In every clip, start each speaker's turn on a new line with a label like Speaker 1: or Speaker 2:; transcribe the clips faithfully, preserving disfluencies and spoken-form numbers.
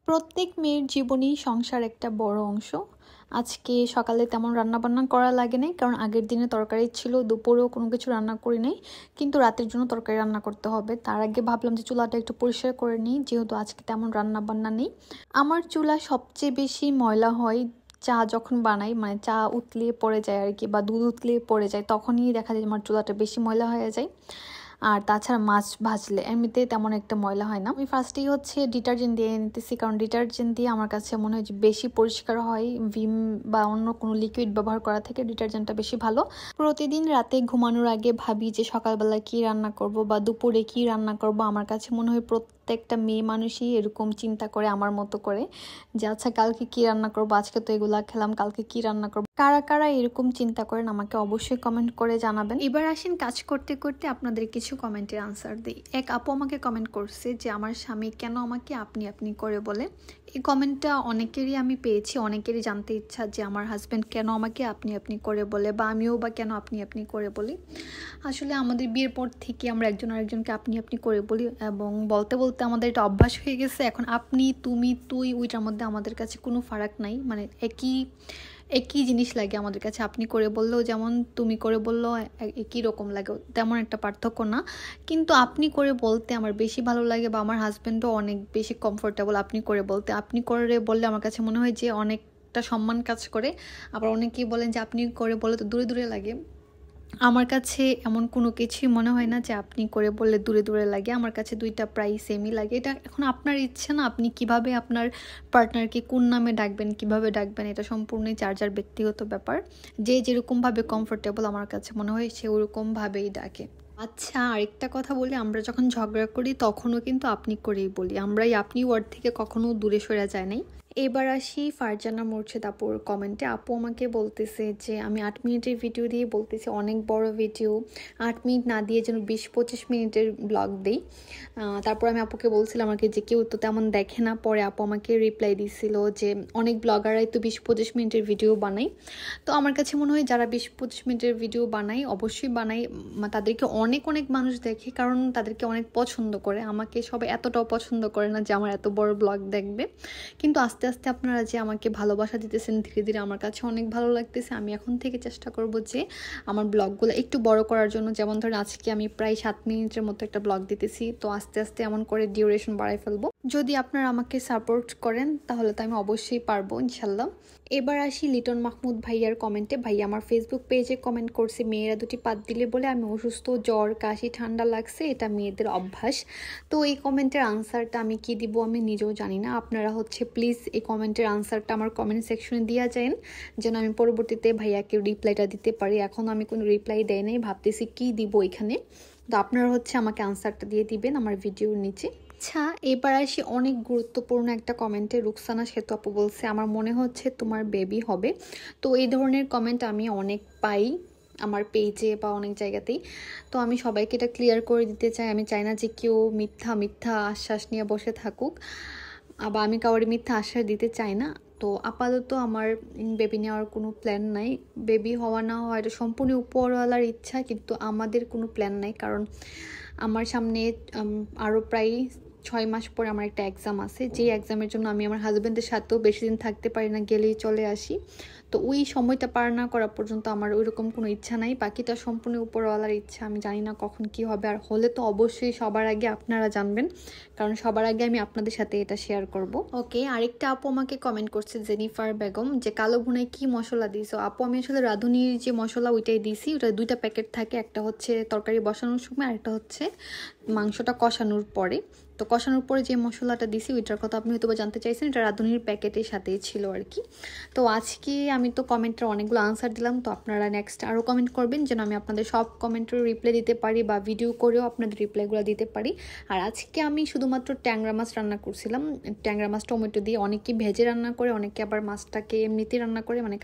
Speaker 1: প্রত্যেক মেয়ের জীবনেই সংসার একটা বড় অংশ। আজকে সকালে তেমন রান্নাবান্না করা লাগে নাই, কারণ আগের দিনে তরকারি ছিল, দুপুরেও কোনো কিছু রান্না করি নাই, কিন্তু রাতের জন্য তরকারি রান্না করতে হবে। তার আগে ভাবলাম যে চুলাটা একটু পরিষ্কার করে নিই, যেহেতু আজকে তেমন রান্নাবান্না নেই। আমার চুলা সবচেয়ে বেশি ময়লা হয় চা যখন বানাই, মানে চা উতলিয়ে পড়ে যায় আর কি, বা দুধ উতলিয়ে পড়ে যায়, তখনই দেখা যায় আমার চুলাটা বেশি ময়লা হয়ে যায়। আর তাছাড়া মাছ ভাজলে এমনিতে তেমন একটা ময়লা হয় না। আমি ফার্স্টেই হচ্ছে ডিটারজেন্ট দিয়ে নিতেছি, কারণ ডিটারজেন্ট দিয়ে আমার কাছে মনে হয় যে বেশি পরিষ্কার হয়, ভিম বা অন্য কোনো লিকুইড ব্যবহার করা থেকে ডিটারজেন্টটা বেশি ভালো। প্রতিদিন রাতে ঘুমানোর আগে ভাবি যে সকালবেলা কি রান্না করব বা দুপুরে কি রান্না করব। আমার কাছে মনে হয় প্রত্যেকটা মেয়ে মানুষই এরকম চিন্তা করে আমার মতো করে, যে আচ্ছা কালকে কি রান্না করব, আজকে তো এগুলা খেলাম, কালকে কি রান্না করব। কারা কারা এরকম চিন্তা করেন আমাকে অবশ্যই কমেন্ট করে জানাবেন। এবার আসেন কাজ করতে করতে আপনাদের কিছু কমেন্টের আনসার দিই। এক আপু আমাকে কমেন্ট করছে যে আমার স্বামী কেন আমাকে আপনি আপনি করে বলে। এই কমেন্টটা অনেকেরই আমি পেয়েছি, অনেকেরই জানতে ইচ্ছা যে আমার হাজব্যান্ড কেন আমাকে আপনি আপনি করে বলে, বা আমিও বা কেন আপনি আপনি করে বলি। আসলে আমাদের বিয়ের পর থেকে আমরা একজন আরেকজনকে আপনি আপনি করে বলি, এবং বলতে বলতে আমাদের এটা অভ্যাস হয়ে গেছে। এখন আপনি, তুমি, তুই, ওইটার মধ্যে আমাদের কাছে কোনো ফারাক নাই, মানে একই একই জিনিস লাগে আমাদের কাছে। আপনি করে বললেও যেমন, তুমি করে বললেও একই রকম লাগে, তেমন একটা পার্থক্য না। কিন্তু আপনি করে বলতে আমার বেশি ভালো লাগে, বা আমার হাজব্যান্ডও অনেক বেশি কমফোর্টেবল আপনি করে বলতে। আপনি করে বললে আমার কাছে মনে হয় যে অনেকটা সম্মান কাজ করে। আবার অনেকেই বলেন যে আপনি করে বলে তো দূরে দূরে লাগে। আমার কাছে এমন কোনো কিছুই মনে হয় না যে আপনি করে বললে দূরে দূরে লাগে। আমার কাছে দুইটা প্রায় সেমই লাগে। এটা এখন আপনার ইচ্ছে না, আপনি কিভাবে আপনার পার্টনারকে কোন নামে ডাকবেন, কিভাবে ডাকবেন, এটা সম্পূর্ণই যার যার ব্যক্তিগত ব্যাপার। যে যেরকমভাবে কমফোর্টেবল আমার কাছে মনে হয় সে ওরকমভাবেই ডাকে। আচ্ছা, আরেকটা কথা বলি, আমরা যখন ঝগড়া করি তখনও কিন্তু আপনি করেই বলি। আমরা এই আপনি ওয়ার্ড থেকে কখনো দূরে সরে যায় নাই। এবার আসি ফারজানা মুর্শেদ আপুর কমেন্টে। আপু আমাকে বলতেছে যে আমি আট মিনিটের ভিডিও দিয়ে বলতেছি অনেক বড় ভিডিও, আট মিনিট না দিয়ে যেন বিশ পঁচিশ মিনিটের ব্লগ দিই। তারপর আমি আপুকে বলছিলাম আমাকে যে কেউ তো তেমন দেখে না। পরে আপু আমাকে রিপ্লাই দিছিল যে অনেক ব্লগাররাই তো বিশ পঁচিশ মিনিটের ভিডিও বানাই। তো আমার কাছে মনে হয় যারা বিশ পঁচিশ মিনিটের ভিডিও বানাই, অবশ্যই বানাই, তাদেরকে অনেক অনেক মানুষ দেখে, কারণ তাদেরকে অনেক পছন্দ করে। আমাকে সবাই এতটাও পছন্দ করে না যে আমার এত বড় ব্লগ দেখবে। কিন্তু আস্তে আস্তে আপনারা যে আমাকে ভালোবাসা দিতেছেন ধীরে ধীরে, আমার কাছে অনেক ভালো লাগতেছে। আমি এখন থেকে চেষ্টা করব যে আমার ব্লগগুলো একটু বড় করার জন্য। যেমন ধরেন আজকে আমি প্রায় সাত মিনিটের মতো একটা ব্লগ দিতেছি, তো আস্তে আস্তে এমন করে ডিউরেশন বাড়াই ফেলবো। যদি আপনারা আমাকে সাপোর্ট করেন তাহলে তো আমি অবশ্যই পারবো ইনশাল্লাহ। এবার আসি লিটন মাহমুদ ভাইয়ার কমেন্টে। ভাই আমার ফেসবুক পেজে কমেন্ট করছে মেয়েরা দুটি পাত দিলে বলে আমি অসুস্থ, জ্বর কাশি ঠান্ডা লাগছে, এটা মেয়েদের অভ্যাস। তো এই কমেন্টের আনসারটা আমি কি দিব আমি নিজেও জানি না। আপনারা হচ্ছে প্লিজ এই কমেন্টের আনসারটা আমার কমেন্ট সেকশনে দিয়ে যান, যেন আমি পরবর্তীতে ভাইয়াকে রিপ্লাইটা দিতে পারি। এখন আমি কোনো রিপ্লাই দেয় নাই, ভাবতেছি কি দিব এখানে। তো আপনারা হচ্ছে আমাকে আনসারটা দিয়ে দিবেন আমার ভিডিওর নিচে। আচ্ছা, এবার আসি অনেক গুরুত্বপূর্ণ একটা কমেন্টে। রুকসানা সেতু আপু বলছে আমার মনে হচ্ছে তোমার বেবি হবে। তো এই ধরনের কমেন্ট আমি অনেক পাই আমার পেজে বা অনেক জায়গাতেই। তো আমি সবাইকে এটা ক্লিয়ার করে দিতে চাই। আমি চাই না যে কেউ মিথ্যা মিথ্যা আশ্বাস নিয়ে বসে থাকুক, আবার আমি কাউরে মিথ্যা আশ্বাস দিতে চাই না। তো আপাতত আমার বেবি নেওয়ার কোনো প্ল্যান নাই। বেবি হওয়া না হওয়া এটা সম্পূর্ণ উপরওয়ালার ইচ্ছা, কিন্তু আমাদের কোনো প্ল্যান নাই। কারণ আমার সামনে আরও প্রায় ছয় মাস পরে আমার একটা এক্সাম আছে, যেই এক্সামের জন্য আমি আমার হাজব্যান্ডের সাথেও বেশি দিন থাকতে পারি না, গেলেই চলে আসি। তো ওই সময়টা পার না করা পর্যন্ত আমার ওইরকম কোনো ইচ্ছা নাই। বাকিটা সম্পূর্ণ উপরওয়ালার ইচ্ছা। আমি জানি না কখন কি হবে, আর হলে তো অবশ্যই সবার আগে আপনারা জানবেন, কারণ সবার আগে আমি আপনাদের সাথে এটা শেয়ার করব। ওকে, আরেকটা আপু আমাকে কমেন্ট করছে জেনিফার বেগম, যে কালো ভুনায় কি মশলা দিয়েছো। আপু আমি আসলে রাঁধুনির যে মশলা ওইটাই দিয়েছি। ওটা দুইটা প্যাকেট থাকে, একটা হচ্ছে তরকারি বসানোর সময়, আরেকটা হচ্ছে মাংসটা কষানোর পরে। তো কষানোর পরে যে মশলাটা দিছি ওইটার কথা আপনি হয়তো জানতে চাইছেন, এটা রাঁধুনির প্যাকেটের সাথেই ছিল আর কি। তো আজকে আমি তো কমেন্টের অনেকগুলো আনসার দিলাম, তো আপনারা নেক্সট আরও কমেন্ট করবেন যেন আমি আপনাদের সব কমেন্টের রিপ্লাই দিতে পারি, বা ভিডিও করেও আপনাদের রিপ্লাইগুলো দিতে পারি। আর আজকে আমি শুধুমাত্র ট্যাংরা মাছ রান্না করছিলাম, ট্যাংরা মাছ টমেটো দিয়ে। অনেকে ভেজে রান্না করে, অনেকে আবার মাছটাকে এমনিতেই রান্না করে, মানে কাঁচা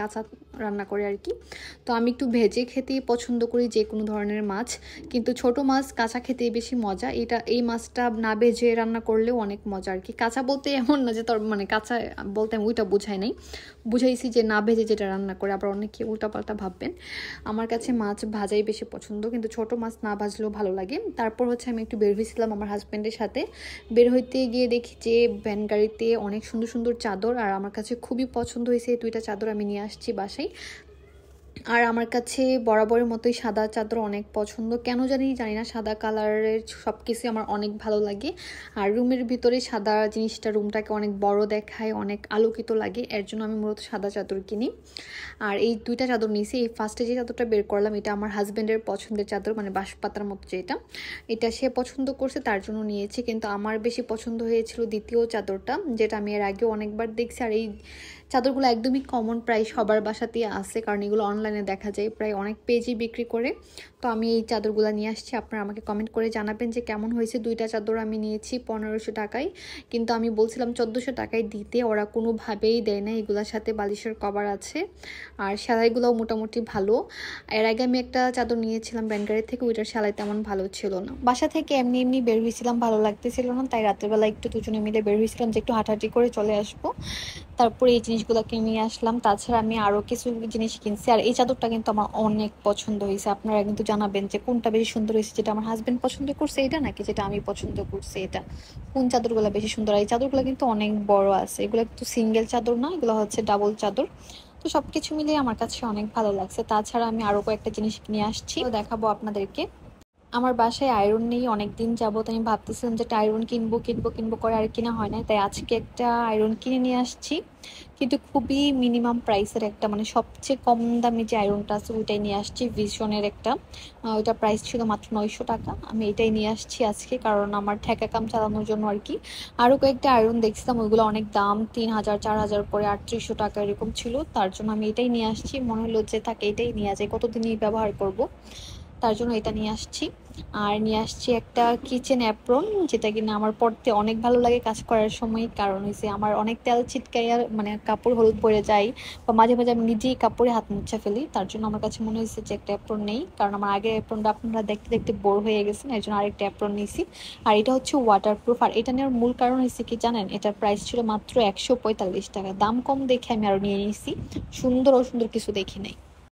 Speaker 1: রান্না করে আর কি। তো আমি একটু ভেজে খেতেই পছন্দ করি যে কোনো ধরনের মাছ, কিন্তু ছোট মাছ কাঁচা খেতেই বেশি মজা। এটা এই মাছটা না ভেজে রান্না করলেও অনেক মজা আর কি। কাঁচা বলতে এমন না যে তোর মানে কাঁচা বলতে আমি ওইটা বুঝাই নাই, বুঝাইছি যে না ভেজে যেটা রান্না করে, আবার অনেকে উল্টাপাল্টা ভাববেন। আমার কাছে মাছ ভাজাই বেশি পছন্দ, কিন্তু ছোট মাছ না ভাজলেও ভালো লাগে। তারপর হচ্ছে আমি একটু বের হয়েছিলাম আমার হাজব্যান্ডের সাথে। বের হইতে গিয়ে দেখি যে ভ্যান গাড়িতে অনেক সুন্দর সুন্দর চাদর, আর আমার কাছে খুবই পছন্দ হয়েছে এই দুইটা চাদর আমি নিয়ে আসছি বাসায়। আর আমার কাছে বরাবরের মতোই সাদা চাদর অনেক পছন্দ, কেন জানি জানি না সাদা কালারের সব কিছু আমার অনেক ভালো লাগে। আর রুমের ভিতরে সাদা জিনিসটা রুমটাকে অনেক বড় দেখায়, অনেক আলোকিত লাগে, এর জন্য আমি মূলত সাদা চাদর কিনি। আর এই দুইটা চাদর নিয়েছি। এই ফার্স্টে যে চাদরটা বের করলাম এটা আমার হাজব্যান্ডের পছন্দের চাদর, মানে বাঁশপাতার মতো যেটা, এটা সে পছন্দ করছে তার জন্য নিয়েছি। কিন্তু আমার বেশি পছন্দ হয়েছিল দ্বিতীয় চাদরটা, যেটা আমি এর আগেও অনেকবার দেখছি। আর এই চাদরগুলো একদমই কমন, প্রায় সবার বাসাতেই আছে, কারণ এগুলো অনলাইনে দেখা যায়, প্রায় অনেক পেজই বিক্রি করে। তো আমি এই চাদরগুলো নিয়ে আসছি। আপনারা আমাকে কমেন্ট করে জানাবেন যে কেমন হয়েছে। দুইটা চাদর আমি নিয়েছি পনেরোশো টাকায়, কিন্তু আমি বলছিলাম চোদ্দোশো টাকায় দিতে, ওরা কোনোভাবেই দেয় না। এগুলোর সাথে বালিশের কভার আছে, আর সেলাইগুলোও মোটামুটি ভালো। এর আগে আমি একটা চাদর নিয়েছিলাম ব্যান্ডগাড়ি থেকে, ওইটার সেলাই তেমন ভালো ছিল না। বাসা থেকে এমনি এমনি বের হয়েছিলাম, ভালো লাগতেছিল না, তাই রাত্রেবেলা একটু দুজনে মিলে বের হয়েছিলাম যে একটু হাঁটাহাঁটি করে চলে আসবো। তারপরে এই জিনিসগুলোকে নিয়ে আসলাম। তাছাড়া আমি আরও কিছু জিনিস কিনছি। আর এই চাদরটা কিন্তু আমার অনেক পছন্দ হয়েছে। আপনারা কিন্তু জানাবেন যে কোনটা বেশি সুন্দর হয়েছে, যেটা আমার হাজব্যান্ড পছন্দ করছে এটা, নাকি যেটা আমি পছন্দ করছি এটা, কোন চাদরগুলো বেশি সুন্দর। এই চাদরগুলো কিন্তু অনেক বড় আছে, এগুলো কিন্তু সিঙ্গেল চাদর না, এগুলো হচ্ছে ডাবল চাদর। তো সবকিছু মিলিয়ে আমার কাছে অনেক ভালো লাগছে। তাছাড়া আমি আরো কয়েকটা জিনিস কিনে আসছি, দেখাবো আপনাদেরকে। আমার বাসায় আয়রন নেই, অনেক দিন যাবত আমি ভাবতেছিলাম যে একটা আয়রন কিনবো কিনবো কিনবো করে আর কিনা হয় না, তাই আজকে একটা আয়রন কিনে নিয়ে আসছি। কিন্তু খুবই মিনিমাম প্রাইসের একটা, মানে সবচেয়ে কম দামি যে আয়রনটা আছে ওইটাই নিয়ে আসছি, ভিশনের একটা। ওইটা প্রাইস ছিল মাত্র নয়শো টাকা। আমি এটাই নিয়ে আসছি আজকে, কারণ আমার ঠেকা কাম চালানোর জন্য আর কি। আরও কয়েকটা আয়রন দেখছিলাম, ওইগুলো অনেক দাম, তিন হাজার চার হাজার করে আটত্রিশশো টাকা এরকম ছিল। তার জন্য আমি এটাই নিয়ে আসছি, মনে হলো যে থাকে এটাই নিয়ে যায়, কতদিনই ব্যবহার করব, তার জন্য এটা নিয়ে আসছি। আর নিয়ে আসছি একটা কিচেন অ্যাপ্রন, যেটা কিনা আমার পরতে অনেক ভালো লাগে কাজ করার সময়। কারণ হচ্ছে আমার অনেক তেল ছিটকাইয়া মানে কাপড় হলুদ পড়ে যায়, বা মাঝে মাঝে আমি নিজেই কাপড়ে হাত মুছে ফেলি। তার জন্য আমার কাছে মনে হয়েছে যে একটা অ্যাপ্রন নেই, কারণ আমার আগের অ্যাপ্রনটা আপনারা দেখতে দেখতে বোর হয়ে গেছেন, এর জন্য আরেকটা অ্যাপ্রন নিয়েছি। আর এটা হচ্ছে ওয়াটারপ্রুফ। আর এটা নেওয়ার মূল কারণ হচ্ছে কি জানেন, এটার প্রাইস ছিল মাত্র একশো পঁয়তাল্লিশ টাকা। দাম কম দেখে আমি আরো নিয়ে নিয়েছি, সুন্দর ও সুন্দর কিছু দেখি নাই।